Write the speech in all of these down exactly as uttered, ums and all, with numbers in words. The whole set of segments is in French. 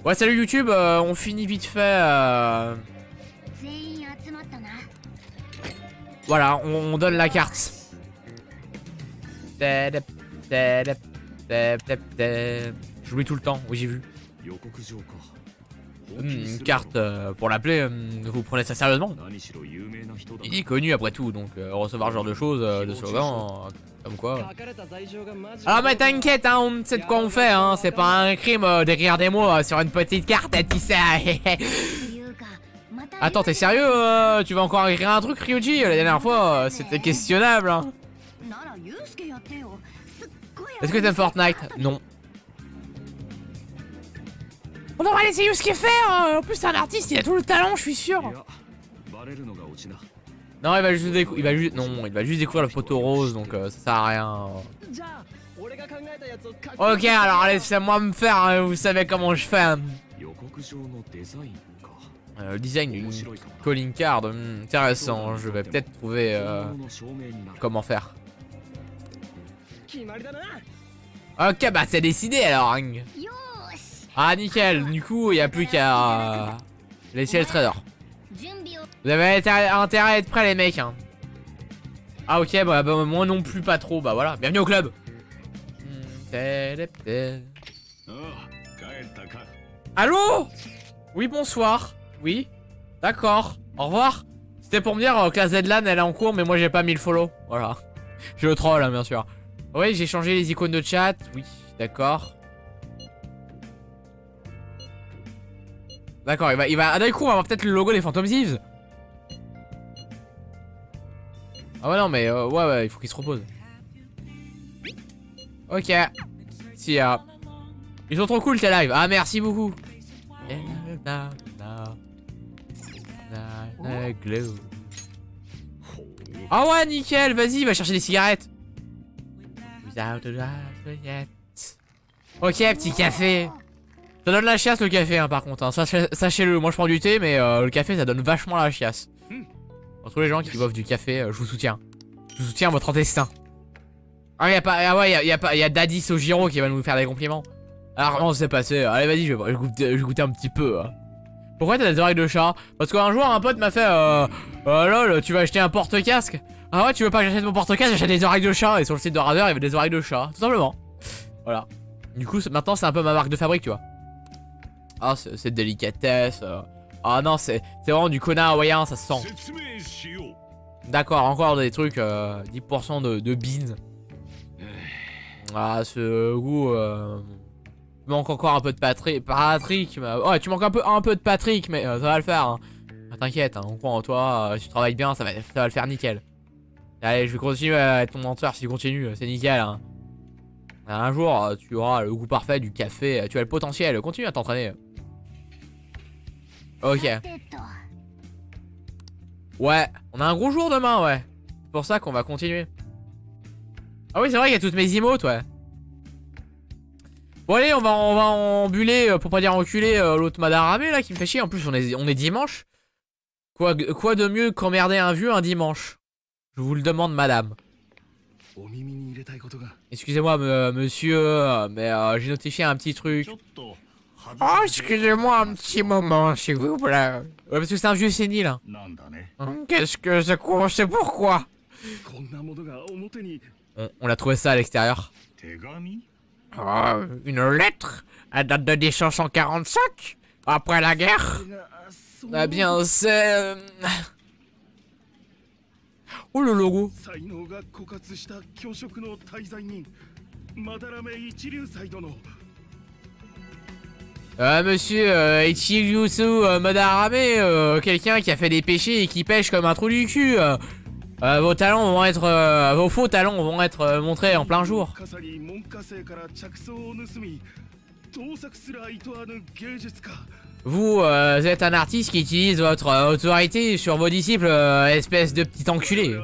Ouais, salut YouTube, euh, on finit vite fait. Euh... Voilà, on, on donne la carte. J'oublie tout le temps, oui j'ai vu. Hum, une carte euh, pour l'appeler, hum, vous prenez ça sérieusement? Il est connu après tout, donc euh, recevoir ce genre de choses, euh, de slogans, euh, comme quoi. Alors mais t'inquiète, hein, on sait de quoi on fait, hein, c'est pas un crime euh, d'écrire des mots euh, sur une petite carte, tu sais. Attends, t'es sérieux euh, tu vas encore écrire un truc, Ryuji? La dernière fois, euh, c'était questionnable, hein. Est-ce que t'aimes Fortnite? Non. On devrait laisser Yusuke faire. En plus c'est un artiste, il a tout le talent, je suis sûr. Non, il va juste découvrir, il va juste, non, il va juste découvrir le poteau rose, donc euh, ça sert à rien. Ok, alors laissez-moi me faire, hein, vous savez comment je fais. Hein. Euh, le design d'une calling card, hmm, intéressant. Je vais peut-être trouver euh, comment faire. Ok, bah c'est décidé alors. Hein. Ah nickel, du coup il n'y a plus qu'à euh, laisser le trader. Vous avez intérêt à être prêts les mecs hein. Ah ok, bah, bah moi non plus pas trop, bah voilà, bienvenue au club. Allô? Oui bonsoir. Oui. D'accord, au revoir. C'était pour me dire euh, que la Z-LAN elle est en cours mais moi j'ai pas mis le follow. Voilà. Je le troll hein, bien sûr. Oui j'ai changé les icônes de chat, oui, d'accord. D'accord, il va, il va, ah d'un coup on va avoir peut-être le logo des Phantom Thieves. Ah ouais non mais euh, ouais ouais il faut qu'il se repose. Ok. Si euh, ils sont trop cool tes lives. Ah merci beaucoup. Ah ouais nickel, vas-y va chercher des cigarettes. Ok petit café. Ça donne la chiasse le café hein, par contre hein. Sachez-le, moi je prends du thé mais euh, le café ça donne vachement la chiasse. Pour tous les gens qui boivent du café, euh, je vous soutiens. Je vous soutiens votre intestin. Ah y'a pas, ah ouais y'a y a pas, y'a Daddy Sojiro qui va nous faire des compliments. Alors comment ça s'est passé? Allez vas-y je vais, je, goûter, je vais goûter un petit peu hein. Pourquoi t'as des oreilles de chat? Parce qu'un jour un pote m'a fait euh, euh, lol tu vas acheter un porte-casque. Ah ouais tu veux pas que j'achète mon porte-casque? J'achète des oreilles de chat. Et sur le site de Razer il y avait des oreilles de chat. Tout simplement. Voilà. Du coup maintenant c'est un peu ma marque de fabrique tu vois. Ah c'est de délicatesse euh... Ah non c'est vraiment du connard hawaïen ça se sent. D'accord encore des trucs euh, dix pour cent de, de beans. Ah ce goût euh... Tu manques encore un peu de Patrick Patrick mais... Ouais tu manques un peu, un peu de Patrick mais euh, ça va le faire hein. Ah, t'inquiète hein, on croit en toi, euh, si tu travailles bien ça va, ça va le faire nickel. Allez je vais continuer à être ton menteur si tu continues, c'est nickel hein. Un jour tu auras le goût parfait du café, tu as le potentiel, continue à t'entraîner. Ok. Ouais, on a un gros jour demain, ouais. C'est pour ça qu'on va continuer. Ah oui, c'est vrai qu'il y a toutes mes emotes, ouais. Bon allez, on va, on va embuler, pour pas dire enculer, euh, l'autre Madarame là qui me fait chier. En plus, on est, on est dimanche. Quoi, quoi de mieux qu'emmerder un vieux un dimanche? Je vous le demande, madame. Excusez-moi, monsieur, mais euh, j'ai notifié un petit truc. Oh, excusez-moi un petit moment, s'il vous plaît. Ouais, parce que c'est un vieux sénile. Hein. Qu'est-ce que c'est quoi? C'est pourquoi On, on l'a trouvé ça à l'extérieur. Oh, une lettre. Elle date de mille cinq cent quarante-cinq. Après la guerre. Ah bien, c'est... Oh, le logo. Euh, monsieur euh, Ichiyusu euh, Madarame, euh, quelqu'un qui a fait des péchés et qui pêche comme un trou du cul. Euh, euh, vos talents vont être, euh, vos faux talents vont être euh, montrés en plein jour. Vous euh, êtes un artiste qui utilise votre euh, autorité sur vos disciples, euh, espèce de petit enculé.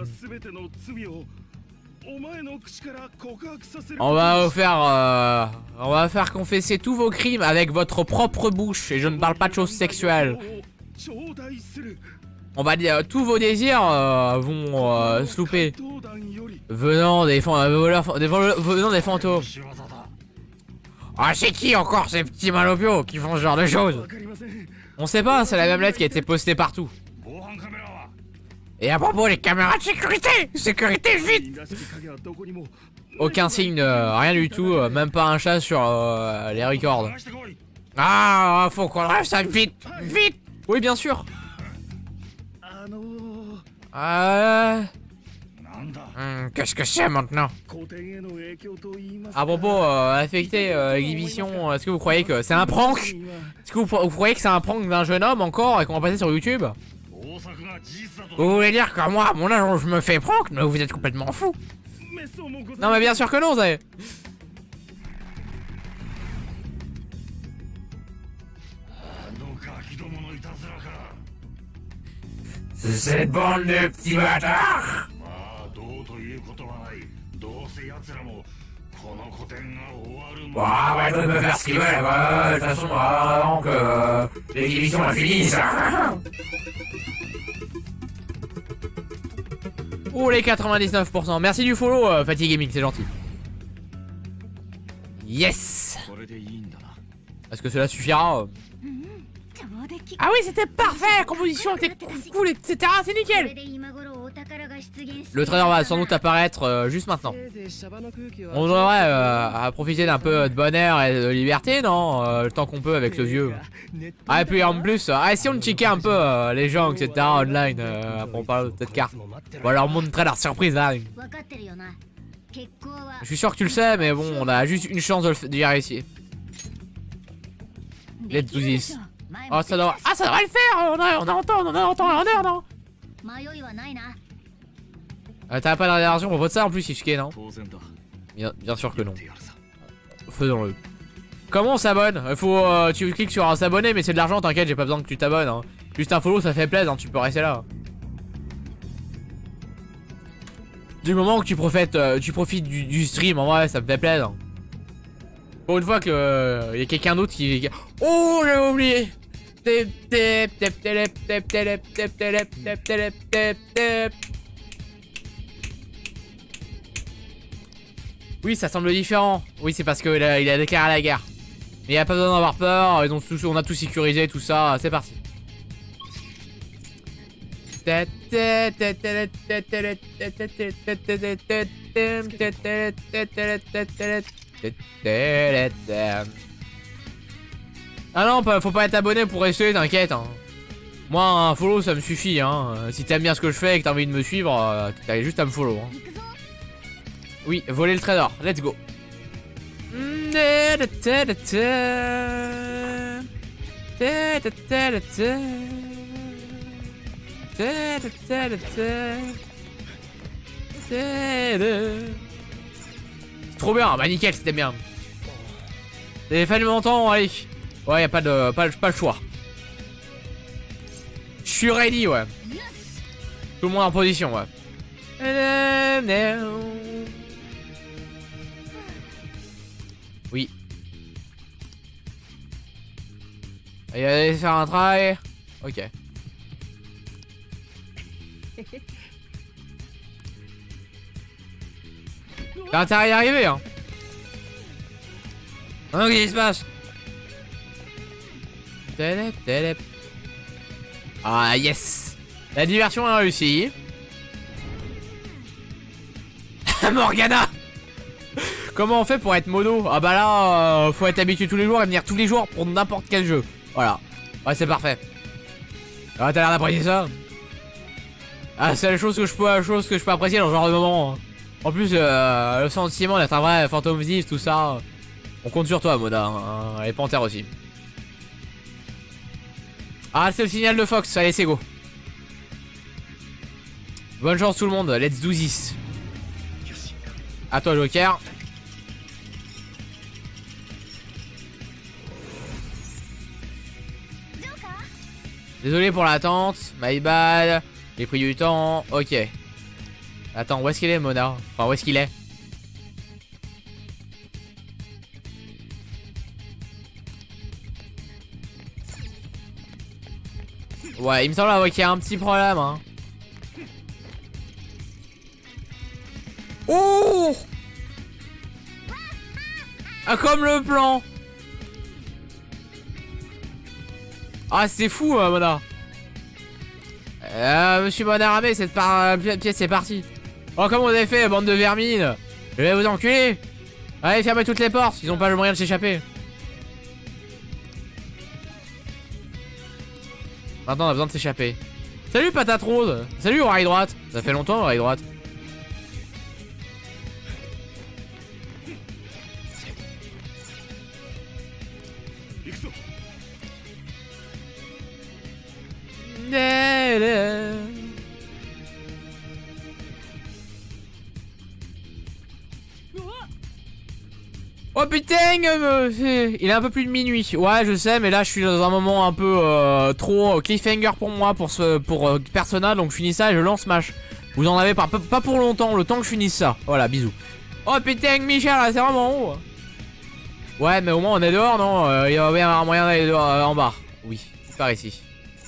On va vous faire, euh, on va faire confesser tous vos crimes avec votre propre bouche. Et je ne parle pas de choses sexuelles. On va dire tous vos désirs euh, vont euh, se louper. Venant des, euh, voleurs, des, venant des fantômes. Ah, c'est qui encore ces petits malopios qui font ce genre de choses? On sait pas, c'est la même lettre qui a été postée partout. Et à propos des caméras de sécurité, sécurité vite. Aucun signe, euh, rien du tout, euh, même pas un chat sur euh, les records. Ah, faut qu'on rêve ça vite, vite. Oui, bien sûr. Euh... Hmm, qu'est-ce que c'est maintenant? À propos, euh, affecter euh, l'exhibition, est-ce que vous croyez que c'est un prank? Est-ce que vous, vous croyez que c'est un prank d'un jeune homme encore et qu'on va passer sur YouTube? Vous voulez dire que moi, à mon âge, je me fais prank? Mais vous êtes complètement fou. Non mais bien sûr que non, vous savez. C'est cette bande de petits bâtards. Bon, bah, ils peuvent faire ce qu'ils veulent, bah, de toute façon, avant que euh, l'exhibition la finisse. Oh, les quatre-vingt-dix-neuf pour cent. Merci du follow, euh, Fatigue Gaming, c'est gentil. Yes. Est-ce que cela suffira? Ah oui, c'était parfait, la composition était cool, et cetera. C'est nickel. Le trailer va sans doute apparaître euh, juste maintenant. On devrait euh, profiter d'un peu de bonheur et de liberté, non euh, le temps qu'on peut avec le vieux. Ah, et puis en plus, euh, ah, si on checkait un peu euh, les gens, et cetera online, euh, pour parler de cette carte. On va leur montrer leur surprise là. Je suis sûr que tu le sais, mais bon, on a juste une chance de d'y réussir. Let's do this. Oh, ça doit... Ah, ça devrait le faire. On a, on a entend, on a entend en heure, non? euh, T'as pas de réaction pour voter ça en plus, Ishike, non? Bien, bien sûr que non. Faisons-le. Comment on s'abonne? Il faut... Euh, tu cliques sur s'abonner, mais c'est de l'argent, t'inquiète, j'ai pas besoin que tu t'abonnes. Hein. Juste un follow, ça fait plaisir, hein, tu peux rester là. Du moment que tu profites, euh, tu profites du, du stream, en vrai, ça me fait plaisir. Pour une fois que euh, y a quelqu'un d'autre qui... Oh, j'avais oublié. Oui, ça semble différent. Oui, c'est parce qu'il a, il a déclaré la guerre. Mais il a pas besoin d'avoir peur. Ils ont tout, on a tout sécurisé, tout ça. C'est parti. Ah non, faut pas être abonné pour rester, t'inquiète. Hein. Moi, un follow, ça me suffit. Hein. Si t'aimes bien ce que je fais et que t'as envie de me suivre, t'as juste à me follow. Hein. Oui, voler le trader. Let's go. C'est trop bien. Bah nickel, c'était bien. C'est fallu longtemps, allez. Ouais, y'a pas de pas, pas le choix. Je suis ready, ouais. Tout le monde en position, ouais. Oui. Allez, allez faire un try. Ok. T'as intérêt à y arriver, hein. Oh, qu'est-ce qui se passe? Ah, yes. La diversion a réussi. Morgana. Comment on fait pour être mono? Ah bah là, euh, faut être habitué tous les jours et venir tous les jours pour n'importe quel jeu. Voilà. Ouais, c'est parfait. Ah, t'as l'air d'apprécier ça. Ah, c'est la chose que je peux, la chose que je peux apprécier dans ce genre de moment. En plus, euh, le sentiment d'être un vrai Phantom Thief, tout ça. On compte sur toi, Moda. Hein, et Panthère aussi. Ah, c'est le signal de Fox. Allez, c'est go. Bonne chance tout le monde. Let's do this. À toi, Joker. Désolé pour l'attente. My bad. J'ai pris du temps. Ok. Attends, où est-ce qu'il est, Mona? Enfin, où est-ce qu'il est? Ouais, il me semble qu'il y a un petit problème, hein. Oh! Ah, comme le plan. Ah, c'est fou, euh, Mona. Euh, Monsieur Monarame, cette par... pièce c'est parti. Oh, comme vous avez fait, bande de vermines. Je vais vous enculer. Allez, fermez toutes les portes, ils ont pas le moyen de s'échapper. Maintenant, on a besoin de s'échapper. Salut, patate rose. Salut, oreille droite. Ça fait longtemps, oreille droite. Oh putain, euh, il est un peu plus de minuit. Ouais, je sais, mais là je suis dans un moment un peu euh, trop cliffhanger pour moi, pour ce pour euh, Persona, donc je finis ça et je lance Smash. Vous en avez pas, pas pour longtemps, le temps que je finisse ça. Voilà, bisous. Oh putain, Michel, c'est vraiment haut. Ouais, mais au moins on est dehors, non? euh, Il y a bien un moyen d'aller dehors euh, en bas. Oui, c'est par ici.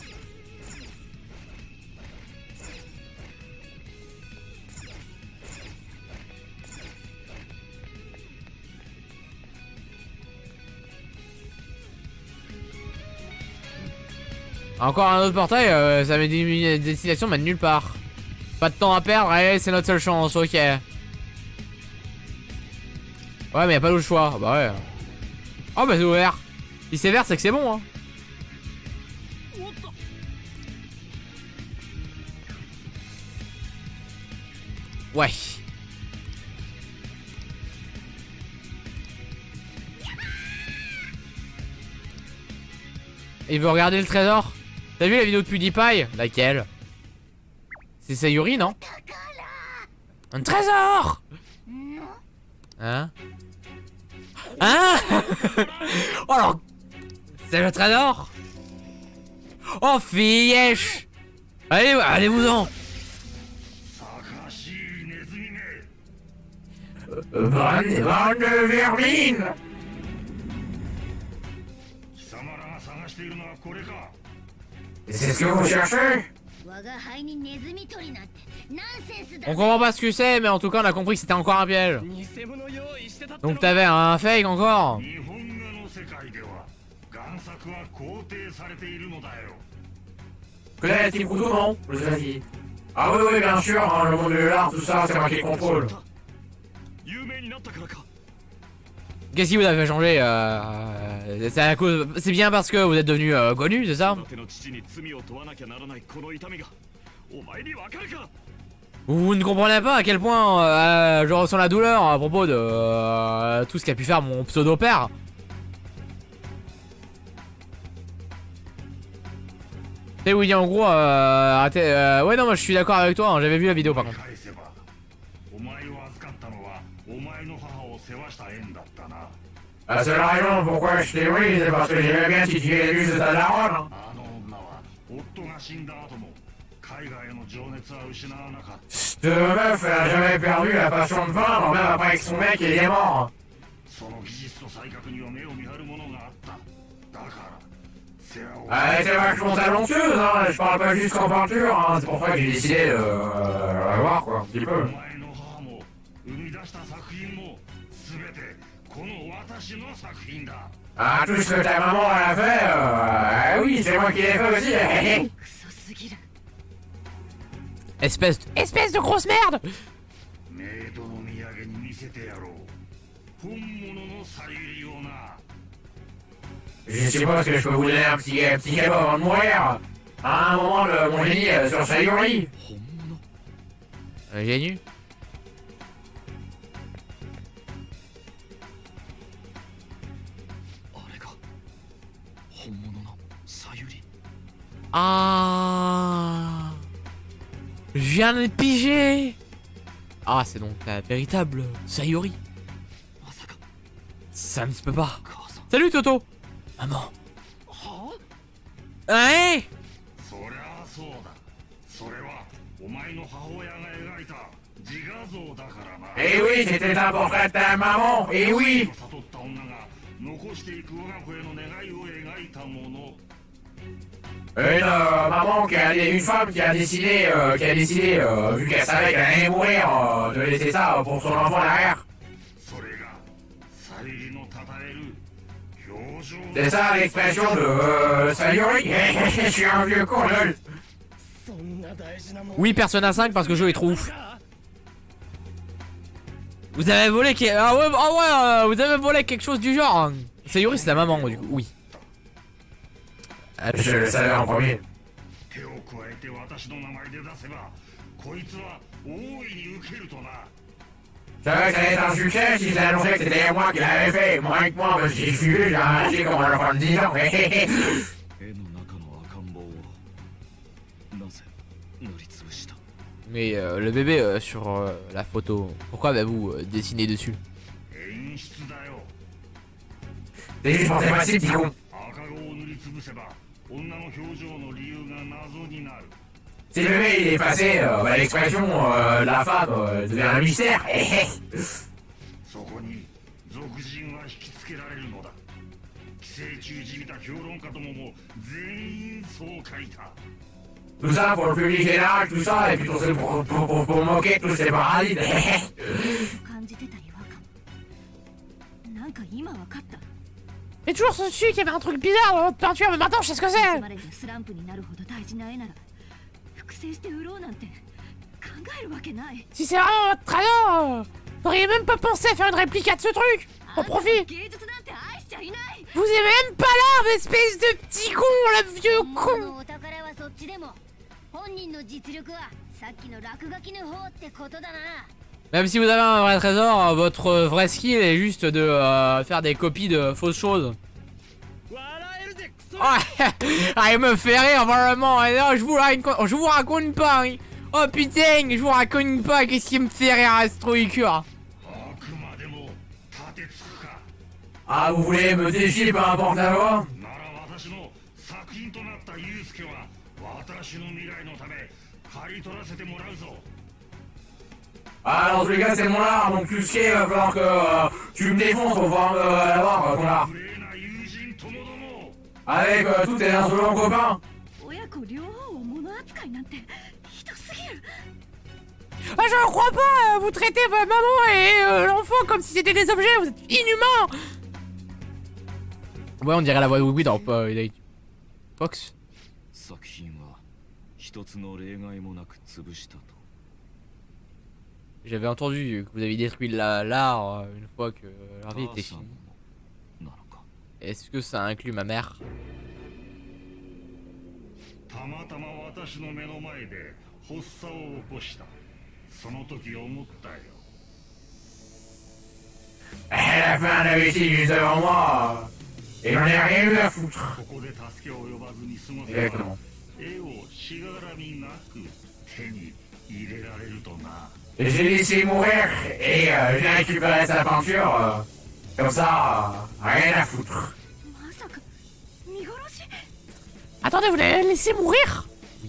Encore un autre portail, euh, ça met des destinations mais nulle part. Pas de temps à perdre, allez, c'est notre seule chance, ok. Ouais, mais y'a pas d'autre choix, bah ouais. Oh bah c'est ouvert. Si c'est vert, c'est que c'est bon, hein. Ouais. Il veut regarder le trésor. T'as vu la vidéo de PewDiePie? Laquelle? C'est Sayuri, non? Un trésor! Hein? Hein? Oh alors! C'est le trésor? Oh filleche! Allez, allez-vous-en! Bande, bande de vermine! C'est ce que vous cherchez? On comprend pas ce que c'est, mais en tout cas on a compris que c'était encore un piège. Donc t'avais un fake encore? Connais Team Kudo, non? Je vous ai dit. Ah oui, oui, bien sûr, hein, le monde de l'art, tout ça, c'est moi qui contrôle. Qu'est-ce qui vous a fait changer euh, C'est à cause, c'est bien parce que vous êtes devenu euh, connu, c'est ça? Vous ne comprenez pas à quel point euh, je ressens la douleur à propos de euh, tout ce qu'a pu faire mon pseudo-père. Tu sais, oui, en gros, euh, euh, ouais, non, moi je suis d'accord avec toi, hein, j'avais vu la vidéo par contre. La seule raison pourquoi je t'ai pris, c'est parce que j'aimais bien titiller juste à la ronde. Cette meuf, elle a jamais perdu la passion de vendre, même après que son mec il est mort. Elle était vachement talentueuse, hein, je parle pas juste qu'en peinture, hein, c'est pour ça que j'ai décidé de euh, la voir quoi, un petit peu. Ah, tout ce que ta maman elle a fait, euh, euh, oui, c'est moi qui l'ai fait aussi. Espèce de... Espèce de grosse merde. Je suppose que je peux vous donner un petit, un petit cadeau avant de mourir. À un moment, le, mon génie euh, sur Sayuri. Un génie? Ah, je viens de piger. Ah, c'est donc la véritable Sayuri. Ça ne se peut pas. Salut Toto. Maman. Hein? Eh oui, c'était un portrait de ta maman. Eh oui. Une euh, maman qui a une femme qui a décidé, euh, qui a décidé, euh, vu qu'elle savait qu'elle allait mourir, euh, de laisser ça pour son enfant derrière. C'est ça l'expression de euh, Sayori. Je suis un vieux con, lol. Oui, Persona cinq parce que le jeu est trop ouf. Vous avez volé que... ah ouais, ah ouais euh, vous avez volé quelque chose du genre. Sayori c'est ta maman du coup, oui. Ah, je le savais en premier. Je savais que ça allait être un succès si ça annonçait que c'était moi qui l'avais fait. Moins que moi, parce que j'ai fui, j'ai arraché comme un enfant de dix ans. Mais euh, le bébé euh, sur euh, la photo, pourquoi avez-vous euh, dessiné dessus? C'est juste pour tes passifs, petit con. Si le bébé il est passé, euh, bah, l'expression euh, de la femme euh, devient un mystère. Tout ça pour le public général, tout ça, et puis pour, pour, pour, pour, pour moquer tous ces parasites. J'ai toujours su qu'il y avait un truc bizarre dans votre peinture, mais maintenant je sais ce que c'est. Si c'est vraiment votre talent, euh, vous n'auriez même pas pensé à faire une réplique de ce truc. Au profit. Vous aimez même pas l'art, espèce de petit con, le vieux con. Même si vous avez un vrai trésor, votre vrai skill est juste de euh, faire des copies de fausses choses. Oh, ah, il me fait rire vraiment. Non, je vous raconte, je vous raconte pas. Hein. Oh putain, je vous raconte pas. Qu'est-ce qui me fait rire à ce truc là. Ah, vous voulez me défier par rapport à moi? Ah, dans tous les cas, c'est mon art, donc Yusuke, il va falloir que euh, tu me défonces pour pouvoir euh, l'avoir, euh, ton art. Avec euh, tous tes insolents copains. Ah, je crois pas, vous traitez votre maman et euh, l'enfant comme si c'était des objets, vous êtes inhumains. Ouais, on dirait la voix de Wiwi dans euh, Fox. J'avais entendu que vous avez détruit l'art euh, une fois que leur vie était finie. Est-ce que ça inclut ma mère? Elle a fait un A V C juste devant moi et j'en ai rien eu à foutre. Exactement. J'ai laissé mourir et euh, j'ai récupéré sa peinture. Euh, comme ça, euh, rien à foutre. Attendez, vous l'avez laissé mourir?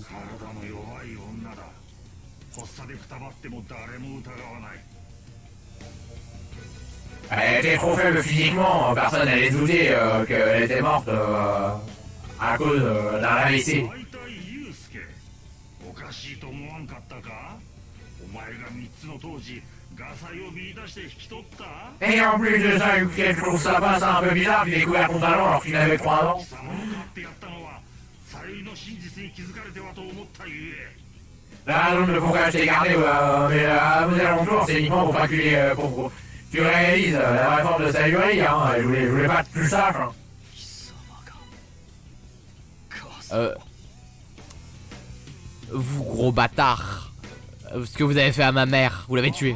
Elle était trop faible physiquement, personne n'allait douter euh, qu'elle était morte euh, à cause euh, d'un A V C. Et en plus de ça, je trouve ça passe un peu bizarre qu'il ait découvert ton talent alors qu'il avait trois ans. La raison de pourquoi je t'ai gardé euh, mais, euh, à vos alentours, c'est uniquement pour pas que tu, euh, pour, tu réalises euh, la réforme de Sayuri, hein. Je voulais, je voulais pas que tu le saches. Hein. Euh... Vous gros bâtard. Ce que vous avez fait à ma mère, vous l'avez tué.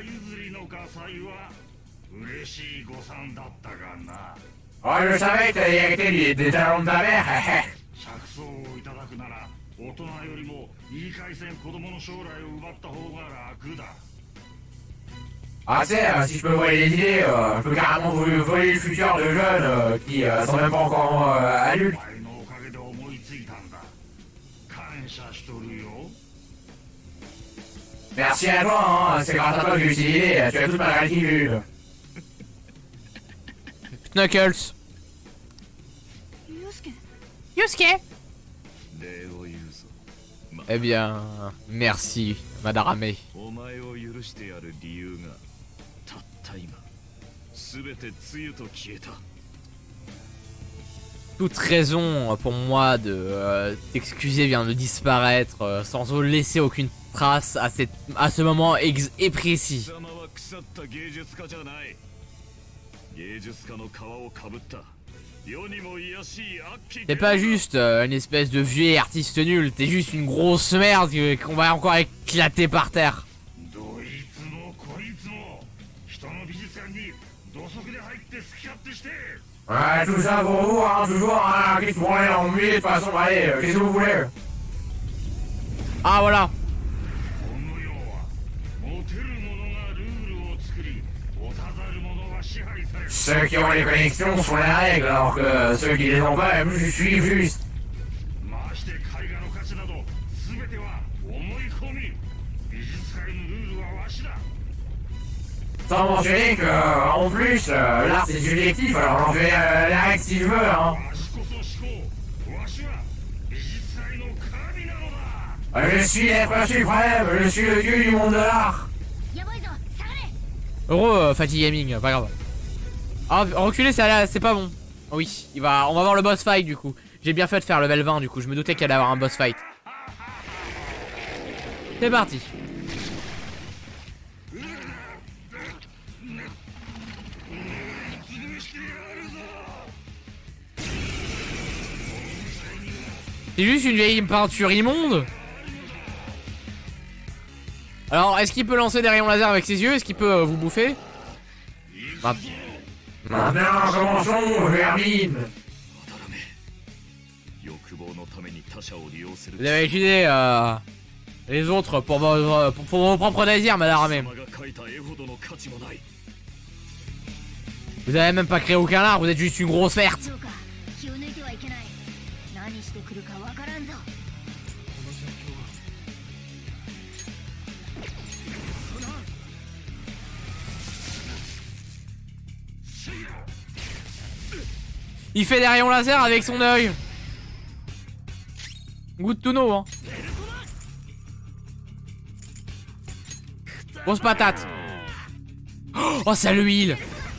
Oh, je savais que t'avais hérité des talents de ta mère. Ah, c'est, euh, si je peux voler les idées, euh, je peux carrément voler le futur de jeunes euh, qui euh, sont même pas encore euh, adultes. Merci à toi, hein, c'est grâce à toi que j'ai eu cette idée, tu as toute ma gratitude. Knuckles. Yusuke. Eh bien, merci, Madarame. toute raison pour moi de euh, t'excuser vient de disparaître euh, sans laisser aucune trace à, cette, à ce moment ex et précis. T'es pas juste euh, une espèce de vieux artiste nul, t'es juste une grosse merde qu'on va encore éclater par terre. Ouais, tout ça pour vous, hein, toujours, hein, qu'est-ce qu'on est ennuyé de toute façon, allez, euh, qu'est-ce que vous voulez? Ah voilà. Ceux qui ont les connexions sont les règles, alors que ceux qui les ont pas, je suis juste. Sans mentionner que, euh, en plus, euh, l'art c'est subjectif, alors j'en fais euh, les règles si je veux, hein. Je suis l'être suprême, je suis le dieu du monde de l'art. Heureux, euh, Fatigue Gaming, pas grave. Ah, reculer, c'est pas bon. Oui, il va, on va voir le boss fight du coup. J'ai bien fait de faire level vingt du coup, je me doutais qu'il allait avoir un boss fight. C'est parti. C'est juste une vieille peinture immonde. Alors, est-ce qu'il peut lancer des rayons laser avec ses yeux? Est-ce qu'il peut euh, vous bouffer? Bah. Maintenant, commençons, vermine. Vous avez utilisé euh, les autres pour vos, pour, pour vos propres désirs, madame. Vous avez même pas créé aucun art, vous êtes juste une grosse perte. Il fait des rayons laser avec son œil. Good to know, hein. Grosse patate. Oh, ça l'huile.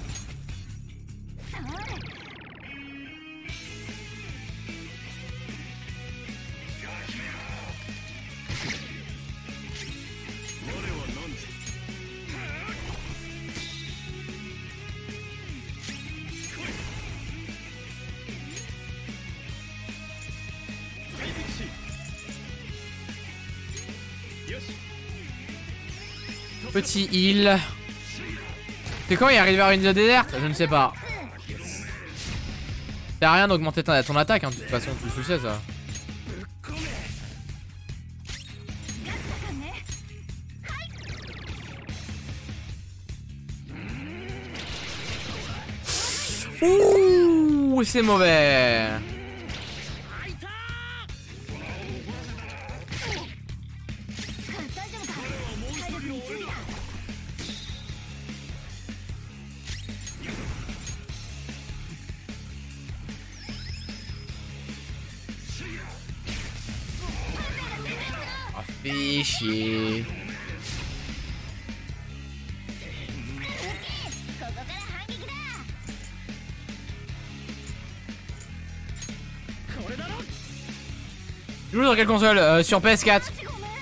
Petit heal. C'est quand il arrive vers une zone déserte? Je ne sais pas. Ça a rien d'augmenter ton, ton attaque, hein, de toute façon, tu le sais ça. Ouh, c'est mauvais. Fais chier. Tu joues sur quelle console? euh, Sur P S quatre.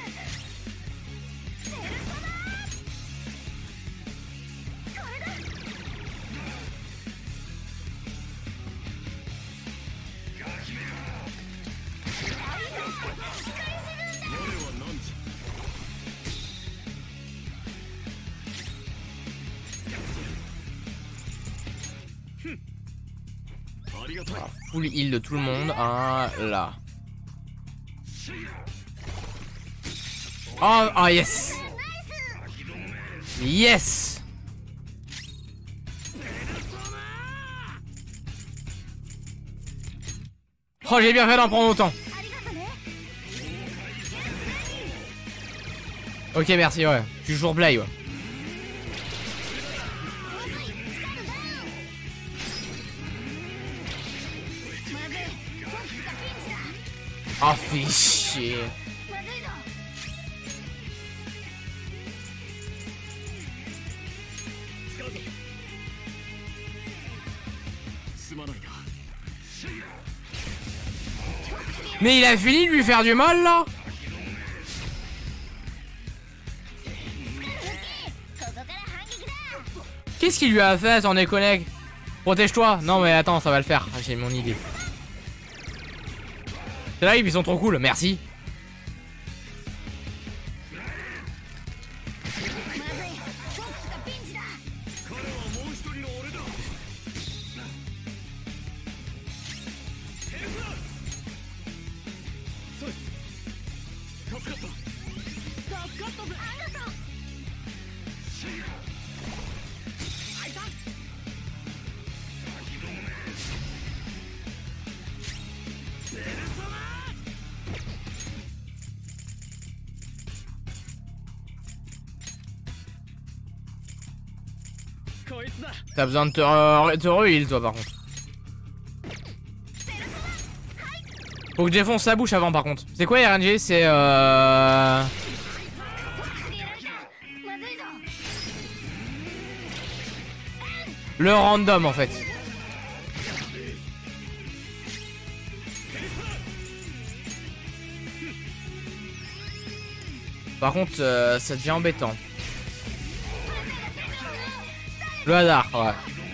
Full heal de tout le monde. Un là. Oh, oh yes. Yes. Oh, j'ai bien fait d'en prendre autant. Ok, merci, ouais. Je suis toujours play, ouais. Oh, fais chier. Mais il a fini de lui faire du mal là. Qu'est-ce qu'il lui a fait, attendez collègue? Protège-toi. Non mais attends, ça va le faire. Ah, j'ai mon idée. C'est là, ils sont trop cool, merci. T'as besoin de te, euh, te re-heal toi par contre. Faut que je défonce sa bouche avant par contre. C'est quoi R N G? C'est euh... le random en fait. Par contre euh, ça devient embêtant. Le hasard, ouais.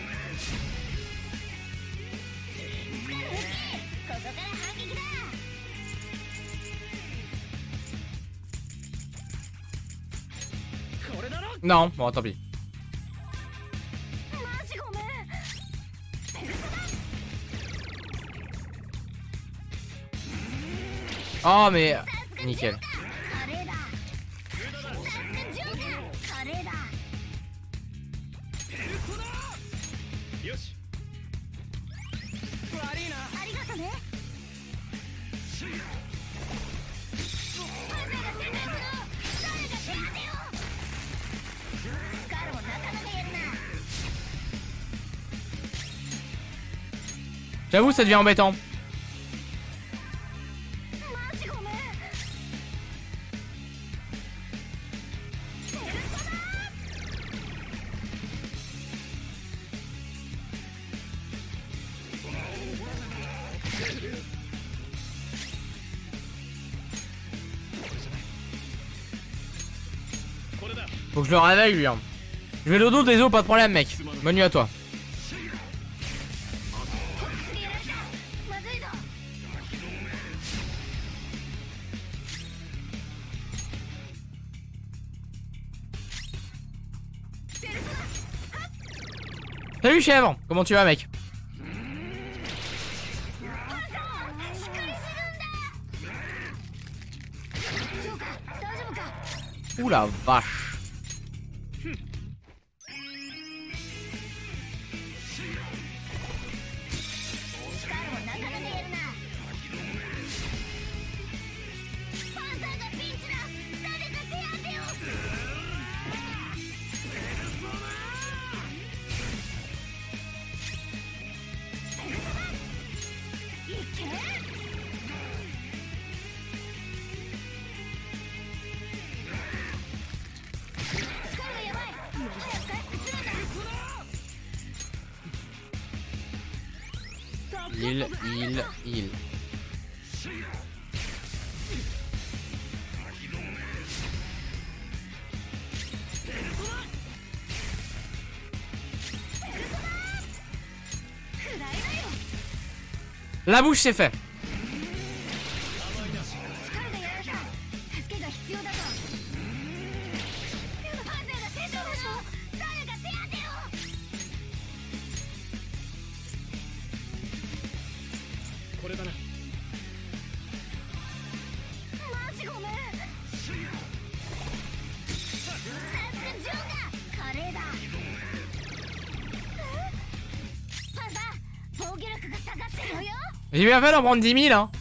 Non, bon tant pis. Oh mais... Nickel. J'avoue ça devient embêtant. Faut que je le réveille lui hein. Je vais le dos des os, pas de problème mec. Bonne nuit à toi. Salut chèvre, comment tu vas mec? Ouh la vache. Il, il, il. La bouche c'est fait. J'ai bien fait d'en prendre dix mille hein.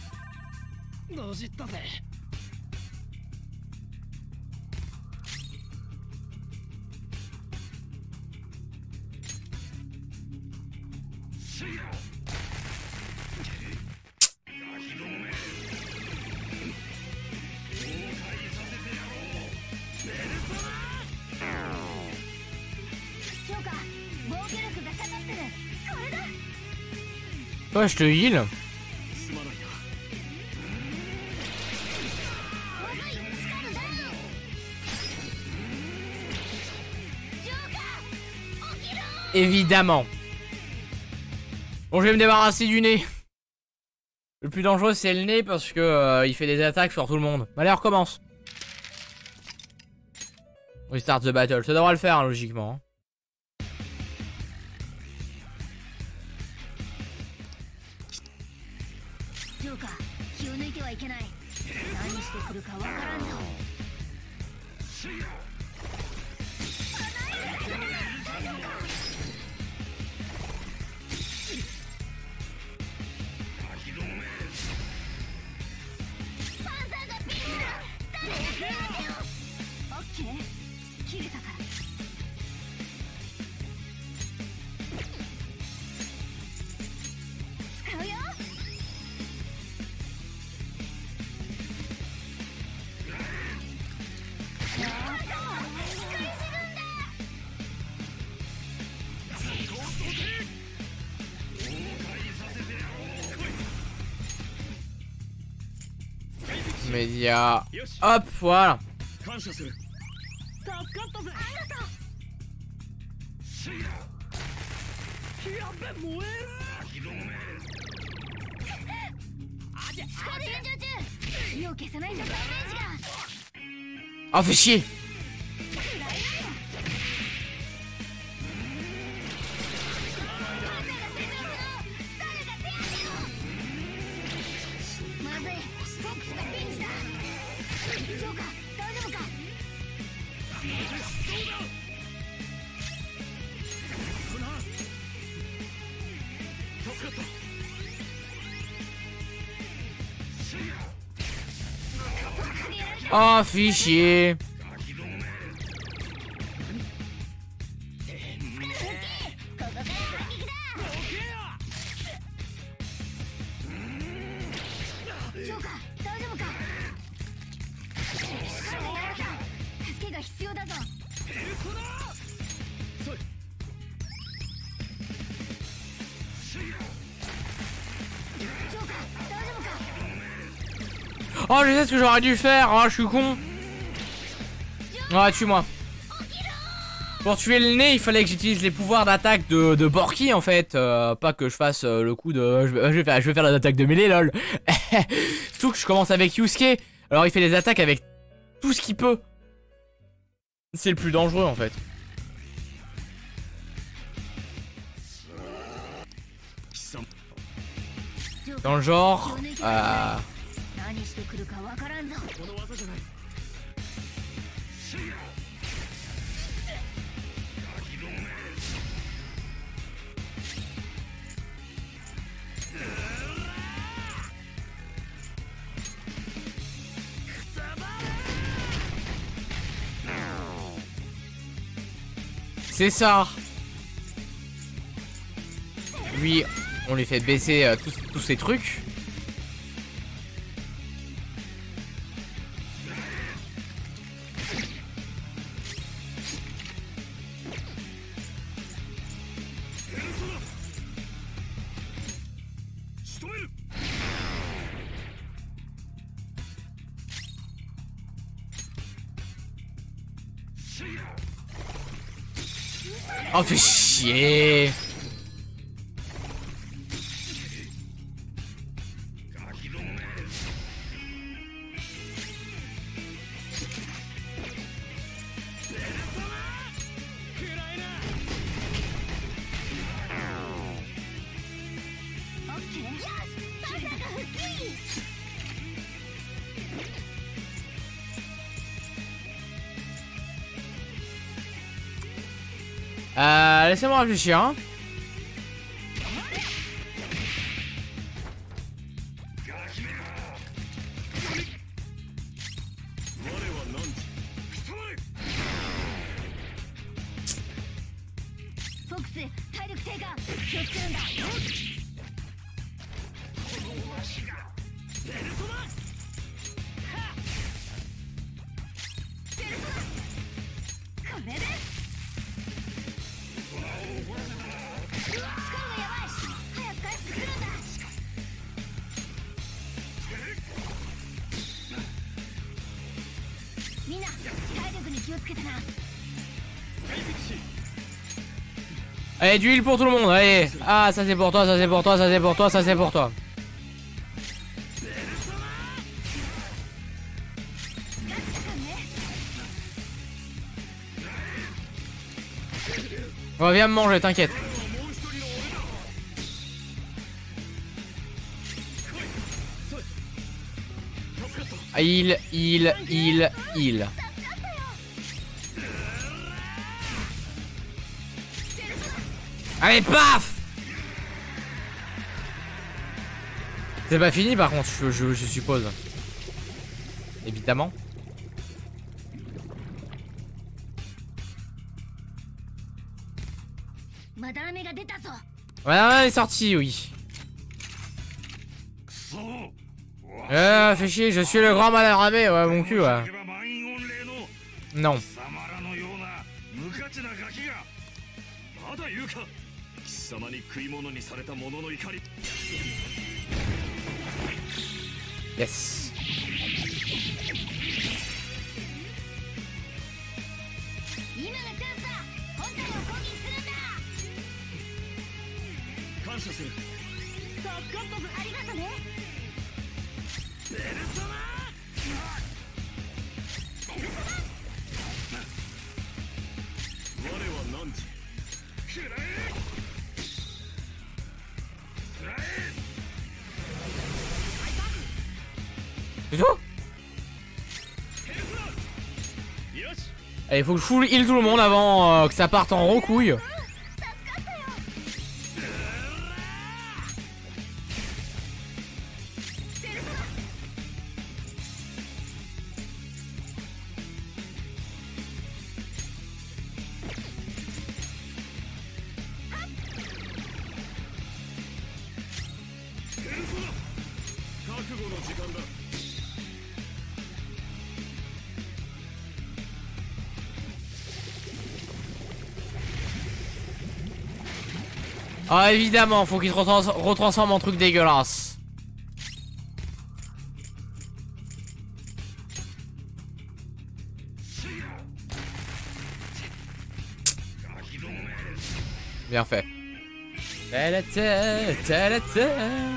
Ouais, je te heal. Évidemment. Bon, je vais me débarrasser du nez. Le plus dangereux, c'est le nez parce que euh, il fait des attaques sur tout le monde. Allez, on recommence. Restart the battle. Ça devra le faire, hein, logiquement. Média. Hop, voilà. Oh, fais chier. Oh, fichier. Oh, je sais ce que j'aurais dû faire. Oh, je suis con. Ouais, tue-moi. Pour tuer le nez, il fallait que j'utilise les pouvoirs d'attaque de, de Borky en fait. Euh, pas que je fasse euh, le coup de. Je vais, je vais faire, je vais faire l'attaque de mêlée, lol. Surtout que je commence avec Yusuke. Alors il fait des attaques avec tout ce qu'il peut. C'est le plus dangereux en fait. Dans le genre. Euh... C'est ça. Lui, on lui fait baisser euh, tous, tous ces trucs. Oh, fais chier. Euh, laissez-moi réfléchir, hein. Allez, d'huile pour tout le monde, allez. Ah, ça c'est pour toi, ça c'est pour toi, ça c'est pour toi, ça c'est pour toi. Oh, viens me manger, t'inquiète. Il, il, il, il. Allez, paf! C'est pas fini par contre, je, je, je suppose. Évidemment. Voilà, elle est sortie, oui. Euh, fais chier, je suis le grand Madarame, ouais, mon cul, ouais. Non. Yes. C'est tout? Allez, faut que je full heal tout le monde avant euh, que ça parte en recouille. Ah évidemment, faut qu'il se retrans retransforme en truc dégueulasse. Bien fait. Ta-la-ta, ta-la-ta.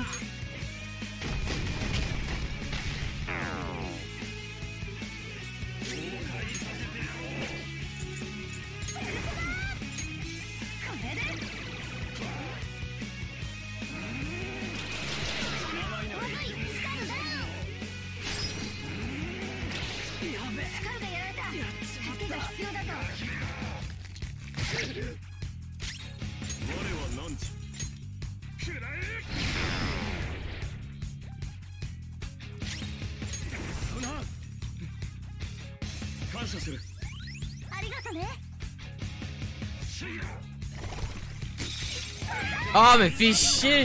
Oh mais fais chier.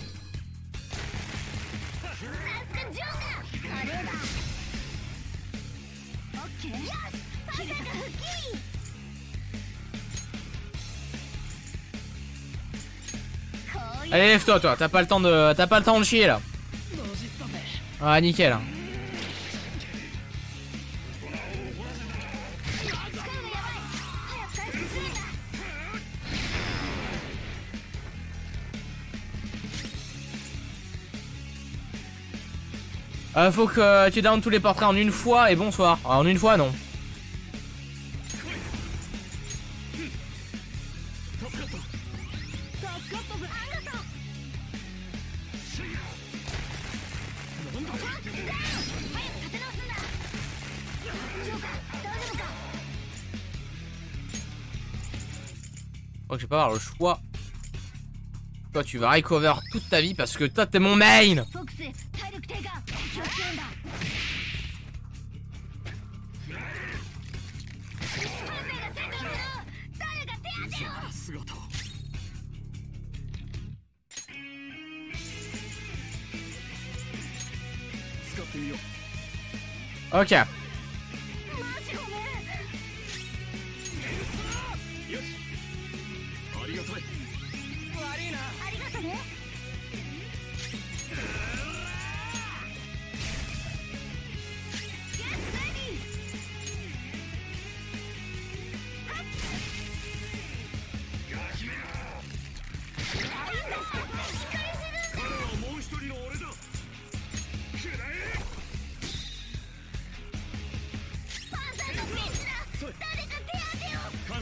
Allez lève-toi toi, t'as pas le temps de. T'as pas le temps de chier là. Ah nickel. Euh, faut que tu down tous les portraits en une fois et bonsoir. Ah, en une fois non. Je crois que je vais pas avoir le choix. Toi tu vas recover toute ta vie parce que toi t'es mon main. Ok.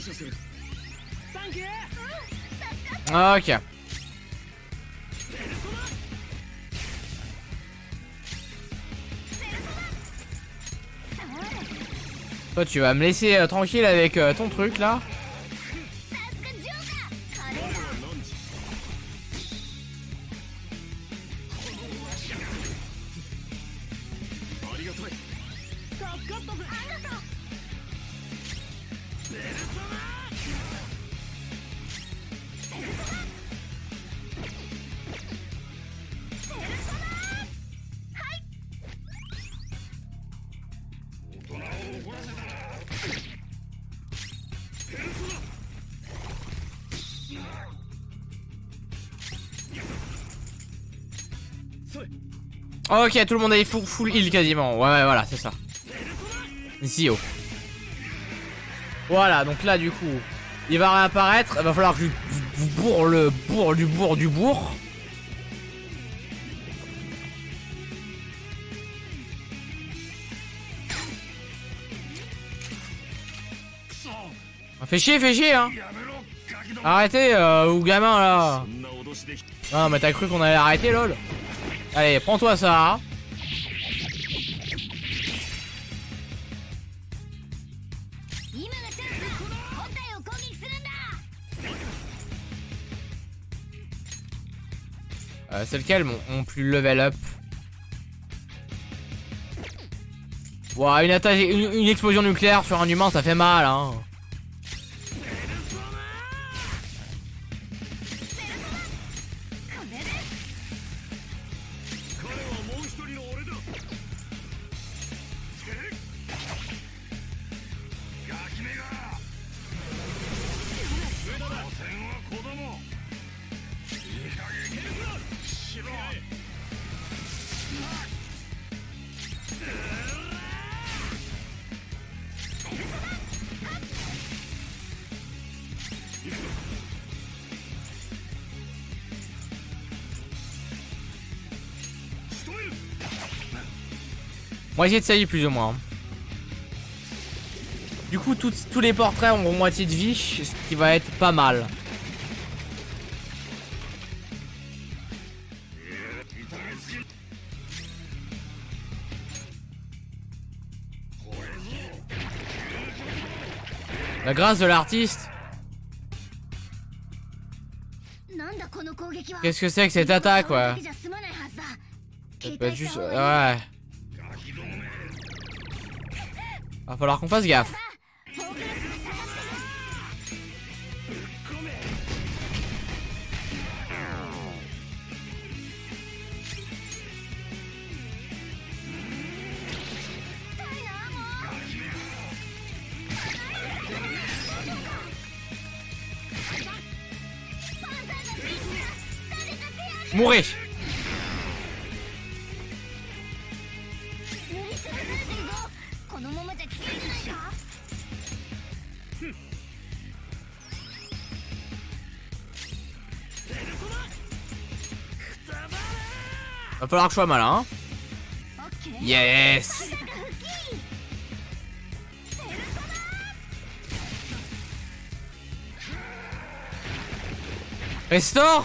Ok. Toi tu vas me laisser euh, tranquille avec euh, ton truc là. Ok, tout le monde est full, full heal quasiment. Ouais, ouais, voilà, c'est ça. Ici, oh. Voilà, donc là, du coup, il va réapparaître. Il va falloir que je vous bourre le bourre du bourre du bourre. Fais chier, fais chier, hein. Arrêtez, euh, ou gamin là. Non, mais t'as cru qu'on allait arrêter, lol. Allez, prends-toi ça. Euh, c'est lequel mon, mon plus level up? Ouah, une attaque, une, une explosion nucléaire sur un humain, ça fait mal, hein. Moitié de sa vie plus ou moins. Du coup tout, tous les portraits ont moitié de vie, ce qui va être pas mal. La grâce de l'artiste. Qu'est-ce que c'est que cette attaque, ouais? Ça peut être juste... Ouais. Va falloir qu'on fasse gaffe. Mourez. Va falloir que je sois malin. Yes. Restore.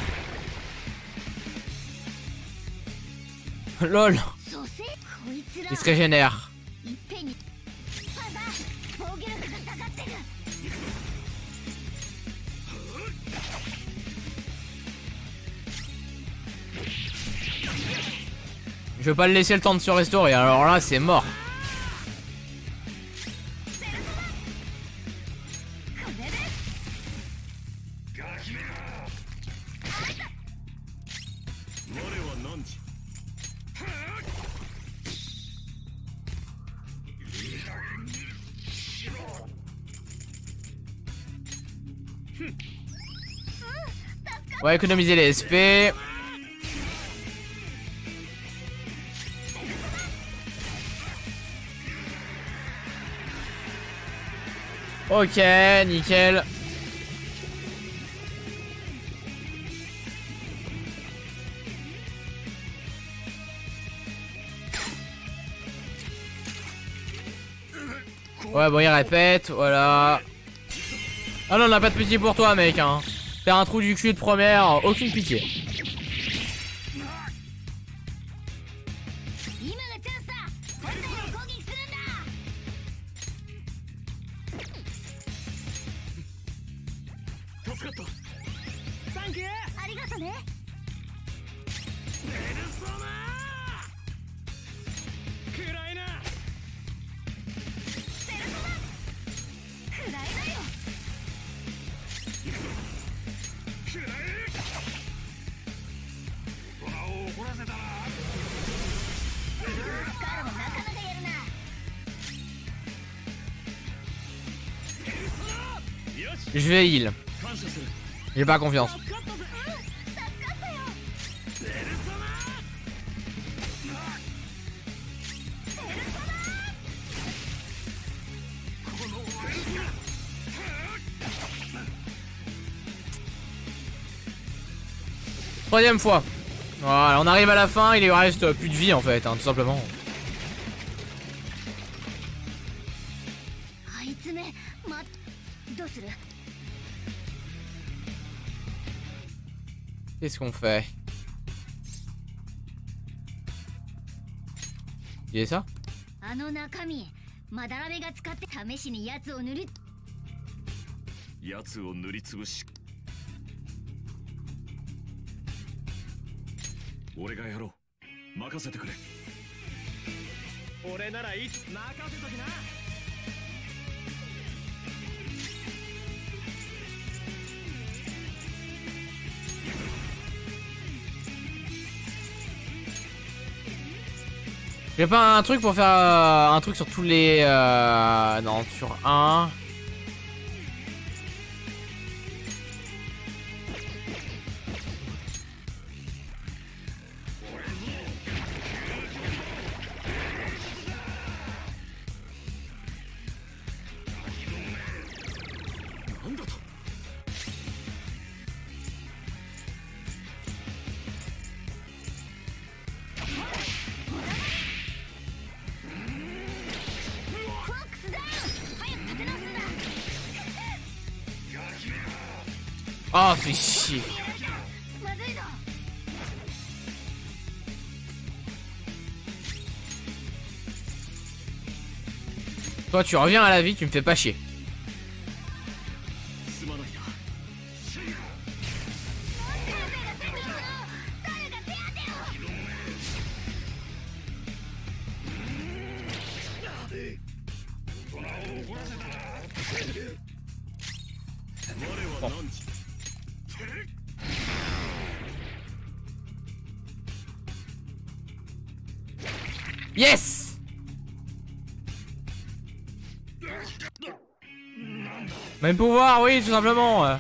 Lol. Il se régénère. Je vais pas le laisser le temps de se restaurer, alors là c'est mort. On va économiser les S P. Ok, nickel. Ouais, bon, il répète, voilà. Ah non, on a pas de pitié pour toi, mec, hein. Faire un trou du cul de première, aucune pitié. Je vais heal. J'ai pas confiance. Troisième fois. Voilà, on arrive à la fin, il lui reste plus de vie en fait, hein, tout simplement. Qu'est-ce qu'on fait? Il est ça? J'ai pas un truc pour faire euh, un truc sur tous les... Euh, non, sur un... Oh, fais chier. Toi, tu reviens à la vie, tu me fais pas chier. Bon. Yes! Même pouvoir, oui, tout simplement.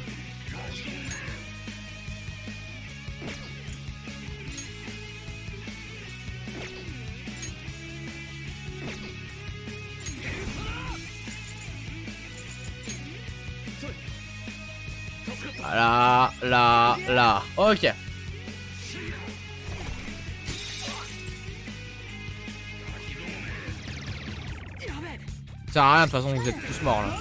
Là, là, là. Ok. Ça sert à rien, de toute façon, vous êtes tous morts là.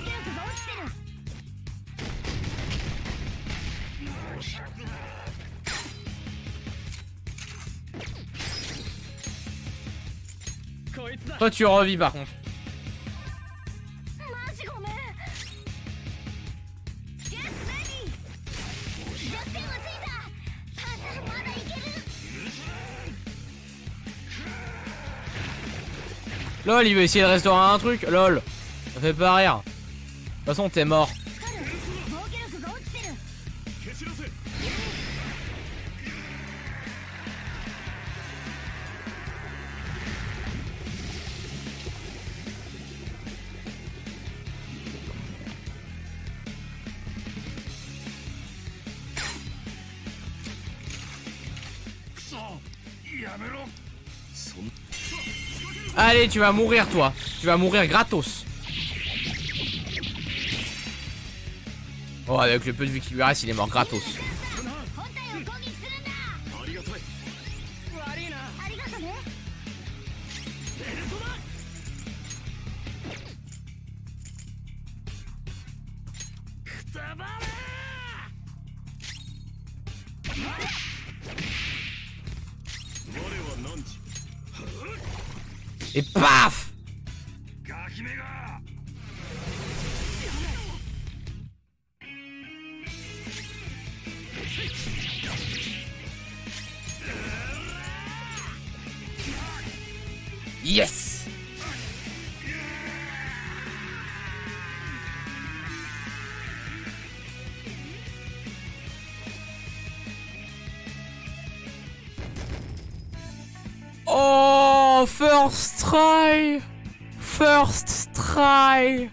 Toi, tu revis par contre. Lol, il veut essayer de restaurer un truc. Lol, ça fait pas rire. De toute façon, t'es mort. Allez, tu vas mourir toi. Tu vas mourir gratos. Oh, avec le peu de vie qui lui reste, il est mort gratos. Et paf! Yes! Oh, first try! First try!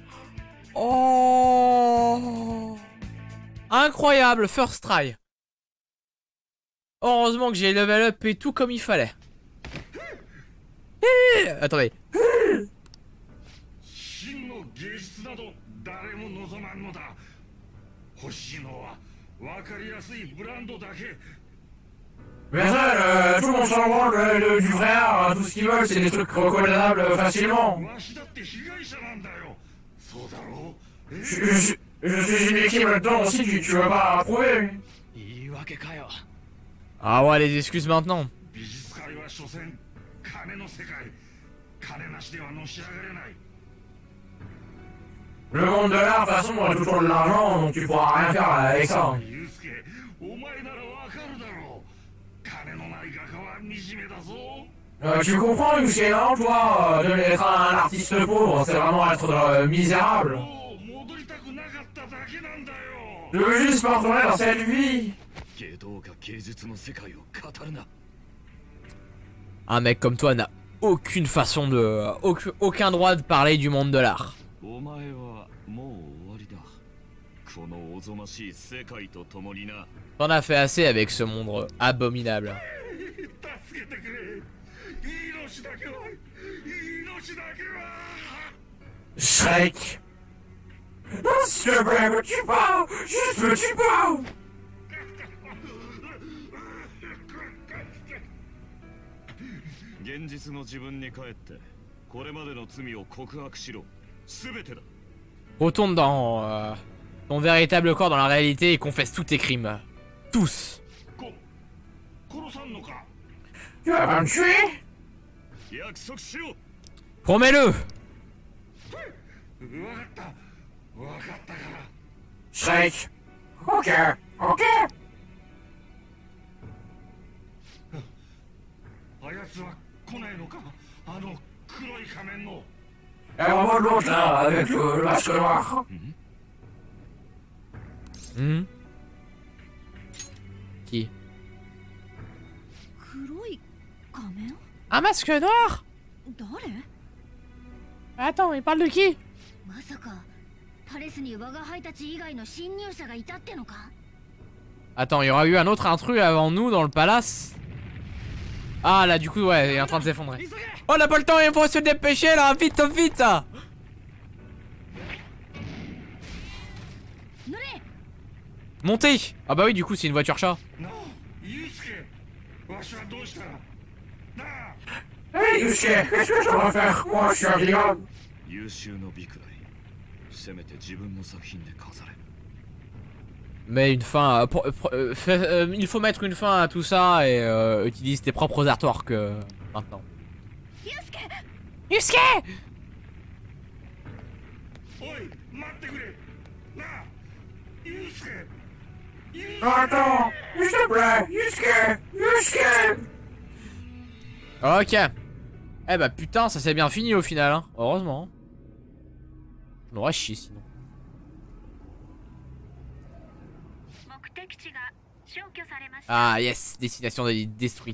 Oh! Incroyable, first try! Heureusement que j'ai level up et tout comme il fallait. Attendez. Personne, euh, tout le monde s'en branle euh, du frère, tout ce qu'ils veulent, c'est des trucs reconnaissables facilement. Je, je, je suis une équipe là-dedans aussi, tu, tu vas pas approuver. Ah ouais, les excuses maintenant. Le monde de l'art, de toute façon, a toujours de l'argent, donc tu pourras rien faire avec ça. Euh, tu comprends, Yusuke, non, toi, de être un artiste pauvre, c'est vraiment être euh, misérable. Je veux juste pas retourner dans cette vie. Un mec comme toi n'a aucune façon de... Aucun, aucun droit de parler du monde de l'art. T'en as fait assez avec ce monde abominable. Shrek. Non, s'il te plaît, me tue pas. Juste me tue pas. Retourne dans euh, ton véritable corps dans la réalité et confesse tous tes crimes. Tous. Tu vas pas me tuer? Promets-le. Shrek. Ok, ok. Alors moi l'autre là, avec le, le masque noir. Mmh. Qui? Un masque noir? Attends, il parle de qui? Attends, il y aura eu un autre intrus avant nous dans le palace. Ah là du coup ouais, il est en train de s'effondrer. Oh, on n'a pas le temps, il faut se dépêcher là, vite, vite. Montez. Ah bah oui, du coup c'est une voiture chat. Hey Yusuke, qu'est-ce que je dois faire? Moi je suis un vieillard. Mais une fin, euh, pour, euh, euh, fait, euh, il faut mettre une fin à tout ça et euh, utilise tes propres artworks euh, maintenant. Yusuke! Attends, s'il te plaît, Yusuke, Yusuke. Ok. Eh bah putain, ça s'est bien fini au final, hein. Heureusement. On aurait chié sinon. Ah yes, destination détruite.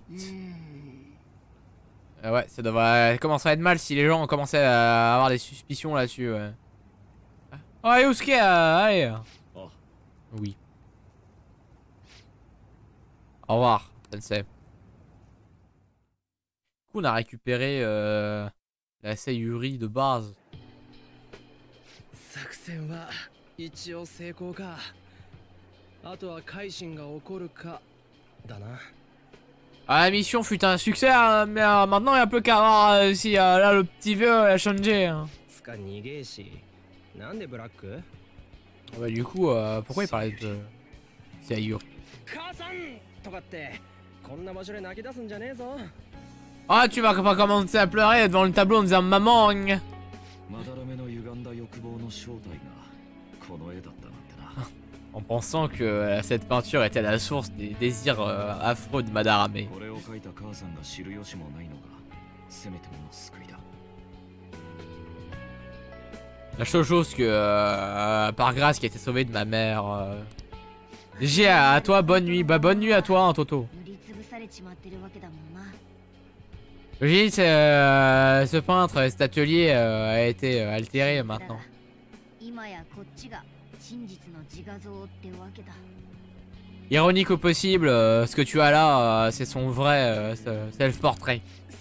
Euh, ouais, ça devrait commencer à être mal si les gens ont commencé à avoir des suspicions là-dessus. Ouais. Oh Yusuke, euh, allez. Oh. Oui. Au revoir, sensei. Du coup, on a récupéré euh, la Sayuri de base. Ah, la mission fut un succès, hein, mais euh, maintenant il y a peu qu'à voir euh, si euh, là le petit vieux a changé. Hein. Oh, bah, du coup, euh, pourquoi il parlait de Sayuri? Ah, tu vas pas commencer à pleurer devant le tableau en disant maman. En pensant que euh, cette peinture était la source des désirs euh, affreux de Madarame. La seule chose que, euh, par grâce, qui a été sauvée de ma mère. Euh... J'ai à, à toi, bonne nuit. Bah, bonne nuit à toi, hein, Toto. J'ai dit, euh, ce peintre, cet atelier euh, a été euh, altéré maintenant. Ironique au possible, euh, ce que tu as là, euh, c'est son vrai euh, self-portrait.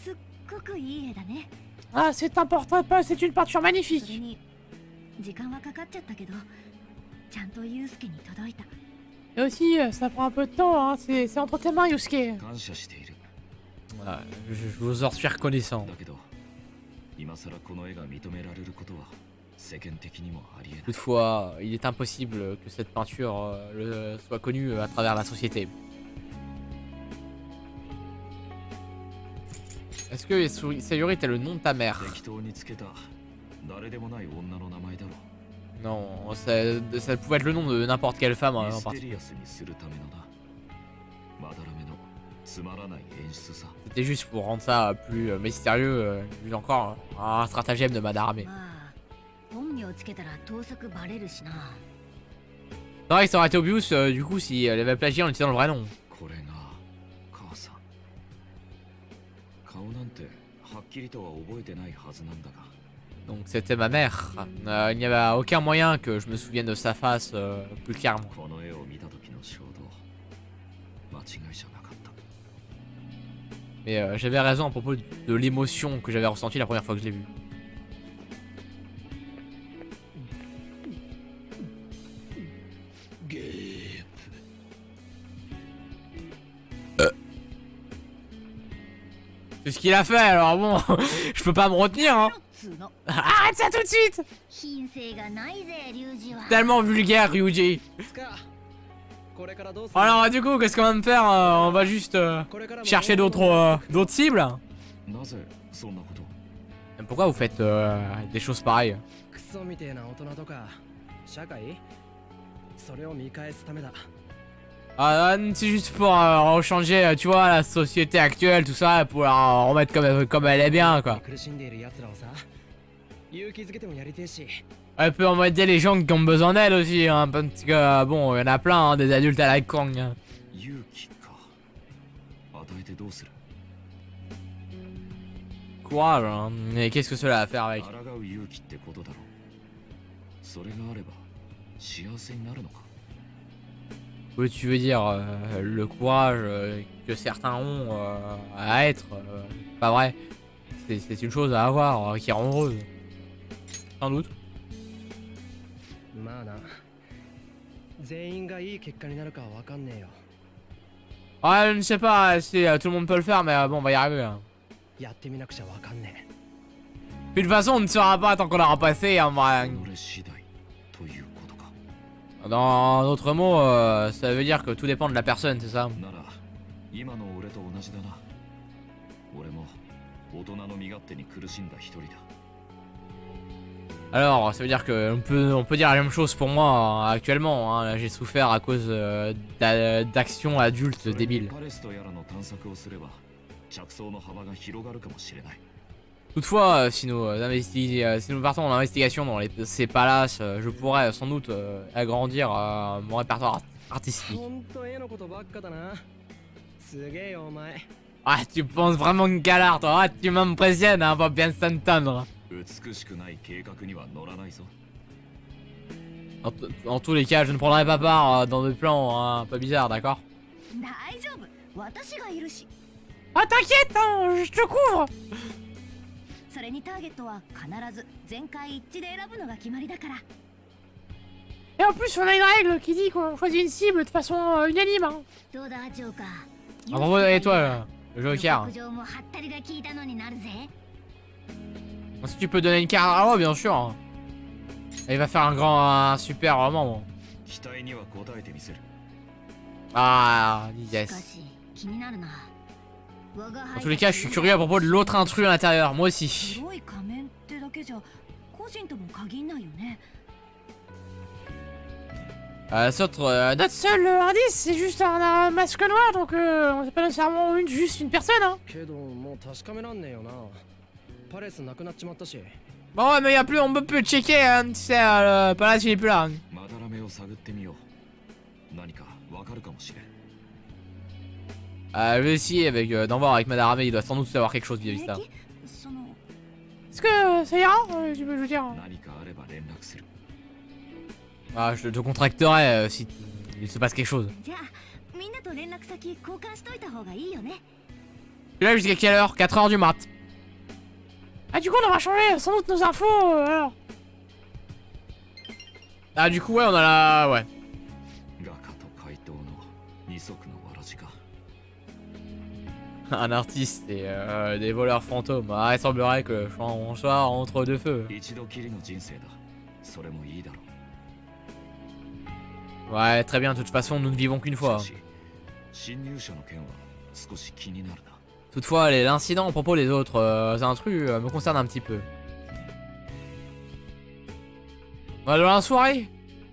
Ah, c'est un portrait, c'est une peinture magnifique. Et aussi, ça prend un peu de temps, hein. C'est entre tes mains, Yusuke. Voilà, je, je vous en suis reconnaissant. Toutefois, il est impossible que cette peinture euh, le, soit connue à travers la société. Est-ce que Sayuri était le nom de ta mère? Non, ça, ça pouvait être le nom de n'importe quelle femme en particulier. C'était juste pour rendre ça plus euh, mystérieux, euh, plus encore un stratagème de Madarame. C'est vrai que ça aurait été obvious euh, du coup si elle avait plagié en utilisant le vrai nom. Donc c'était ma mère. Euh, il n'y avait aucun moyen que je me souvienne de sa face euh, plus clairement. Mais euh, j'avais raison à propos de l'émotion que j'avais ressentie la première fois que je l'ai vue. Euh. C'est ce qu'il a fait, alors bon, je peux pas me retenir, hein. Arrête ça tout de suite. Tellement vulgaire, Ryuji. Alors du coup, qu'est-ce qu'on va me faire? euh, On va juste euh, chercher d'autres euh, d'autres cibles. Pourquoi vous faites euh, des choses pareilles? Ah, c'est juste pour euh, rechanger, tu vois, la société actuelle, tout ça, pour la remettre comme, comme elle est bien, quoi. Elle peut en aider les gens qui ont besoin d'elle aussi, hein, parce que bon, il y en a plein, hein, des adultes à la con. Hein. Courage, hein. Mais qu'est-ce que cela a à faire avec? Oui, tu veux dire euh, le courage euh, que certains ont euh, à être, euh, pas vrai. C'est une chose à avoir euh, qui rend heureuse. Sans doute. Ah, je ne sais pas si euh, tout le monde peut le faire, mais euh, bon, on va y arriver. Hein. Puis de toute façon, on ne saura pas tant qu'on aura passé. Hein, bah... Dans d'autres mots, euh, ça veut dire que tout dépend de la personne, c'est ça? Alors, ça veut dire qu'on peut, on peut dire la même chose pour moi hein, actuellement. Hein, j'ai souffert à cause euh, d'actions adultes débiles. Toutefois, si nous, euh, si nous partons en investigation dans les, ces palaces, euh, je pourrais sans doute euh, agrandir euh, mon répertoire artistique. Ah, tu penses vraiment que galère, toi? Ah, tu m'impressionnes, hein, va bien s'entendre. En, en tous les cas, je ne prendrai pas part euh, dans des plans hein, un peu bizarres, d'accord? Ah, t'inquiète, hein, je te couvre. Et en plus, on a une règle qui dit qu'on choisit une cible de façon euh, unanime. Hein. Ah, bravo, et toi, là, le Joker. Si tu peux donner une carte, ah ouais, bien sûr. Hein. Il va faire un grand, un super roman. Bon. Ah, yes. Dans tous les cas, je suis curieux à propos de l'autre intrus à l'intérieur, moi aussi. Euh, notre, euh, notre seul euh, indice, c'est juste un, un masque noir, donc euh, c'est pas nécessairement une, juste une personne, hein. Bon ouais, mais y a plus, on peut plus checker, hein, tu sais, euh, le palace il est plus là. Euh, je vais essayer avec, euh, d'en voir avec Madarame, il doit sans doute savoir quelque chose vis-à-vis de ça. Est-ce que ça ira, euh, je veux dire. Ah, je te contracterai euh, si il se passe quelque chose. Tu là jusqu'à quelle heure? quatre heures du mat. Ah, du coup on va changer sans doute nos infos euh, alors. Ah, du coup ouais, on a la... ouais. Un artiste et euh, des voleurs fantômes. Ah, il semblerait que on soit entre deux feux. Ouais, très bien, de toute façon, nous ne vivons qu'une fois. Toutefois, l'incident à propos des autres euh, intrus euh, me concerne un petit peu. On va dans la soirée.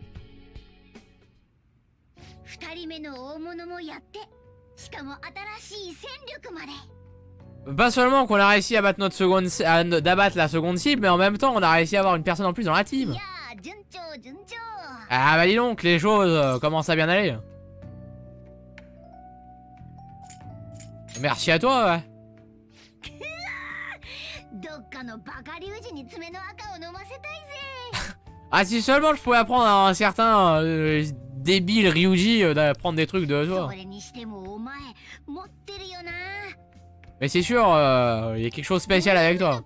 Pas seulement qu'on a réussi à battre notre seconde, à d'abattre la seconde cible, mais en même temps, on a réussi à avoir une personne en plus dans la team. Ah bah dis donc, les choses euh, commencent à bien aller. Merci à toi, ouais. Ah, si seulement je pouvais apprendre à un certain euh, débile Ryuji euh, d'apprendre des trucs de toi. Mais c'est sûr, il euh, y a quelque chose de spécial avec toi.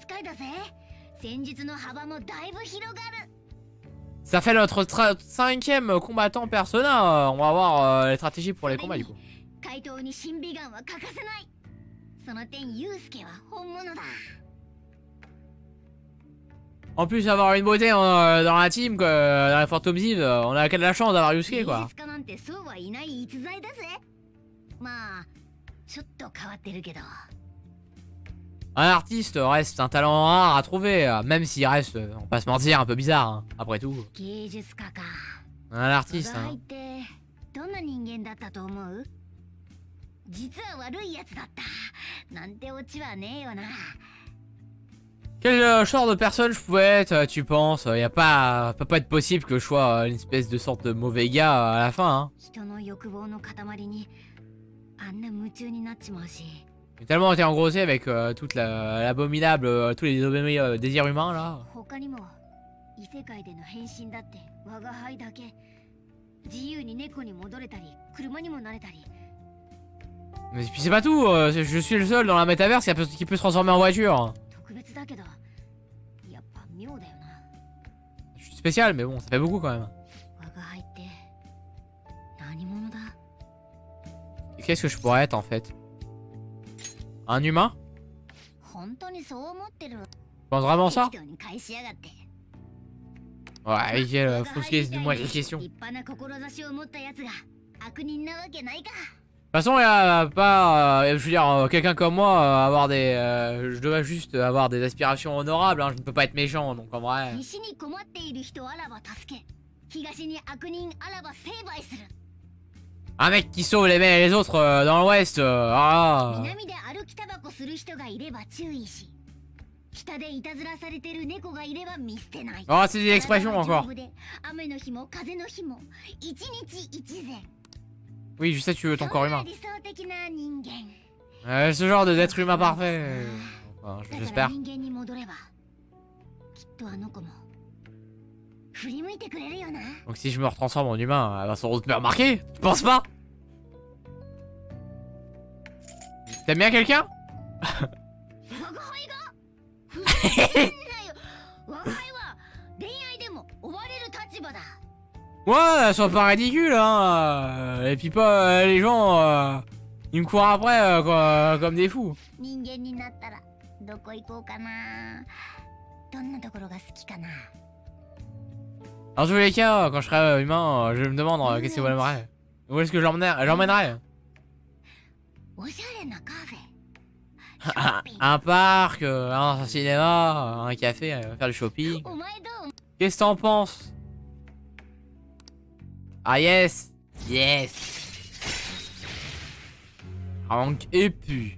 Ça fait notre cinquième combattant Persona. On va voir euh, les stratégies pour les combats du coup. En plus d'avoir une beauté euh, dans la team, que, euh, dans la Phantom Ziv, euh, on a de la chance d'avoir Yusuke quoi. Un artiste reste un talent rare à trouver, même s'il reste, on va pas se mentir, un peu bizarre, hein, après tout. Un artiste, hein. Quel genre de personne je pouvais être, tu penses? Y a pas, peut pas être possible que je sois une espèce de sorte de mauvais gars à la fin, hein. J'ai tellement été engrossé avec euh, toute l'abominable, la, euh, tous les euh, désirs humains là. Mais puis c'est pas tout, euh, je suis le seul dans la métaverse qui peut, qui peut se transformer en voiture. Je suis spécial, mais bon, ça fait beaucoup quand même. Qu'est-ce que je pourrais être en fait? Un humain? Tu penses vraiment ça? Ouais, quelle fausse de moi, quelle question. De toute façon, il y a pas, euh, je veux dire, euh, quelqu'un comme moi, euh, avoir des, euh, je dois juste avoir des aspirations honorables, hein, je ne peux pas être méchant, donc en vrai. Un mec qui sauve les, les autres euh, dans l'ouest, euh, ah. Oh, c'est des expressions encore. Oui, je sais, tu veux ton corps humain. Euh, ce genre d'être humain parfait. Euh, enfin, j'espère. Donc si je me retransforme en humain, elle va sans doute me remarquer. Tu penses pas? T'aimes bien quelqu'un? Ouais, sois pas ridicule, hein. Et puis pas les gens, euh, ils me courent après euh, quoi, comme des fous. En tous les cas, quand je serai humain, je me demande euh, qu'est-ce que vous aimeriez. Où est-ce que j'emmènerais? Un parc, euh, un cinéma, un café, euh, faire du shopping. Qu'est-ce que t'en penses? Ah yes. Yes. Rank épu.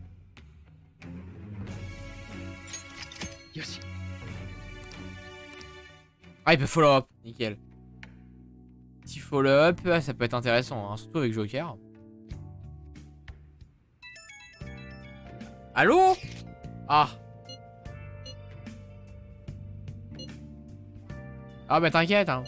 Ah, il peut follow up, nickel. Petit follow up, ça peut être intéressant, hein, surtout avec Joker. Allô? Ah. Ah bah t'inquiète hein.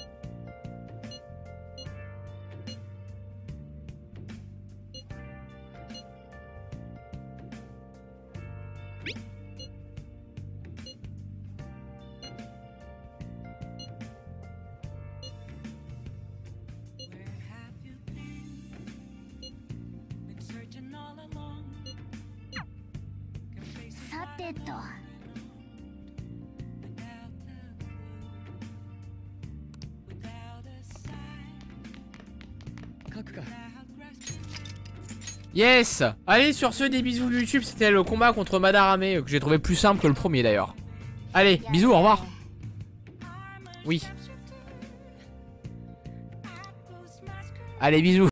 Yes. Allez, sur ce, des bisous de YouTube. C'était le combat contre Madarame, que j'ai trouvé plus simple que le premier d'ailleurs. Allez, bisous, au revoir. Oui. Allez, bisous.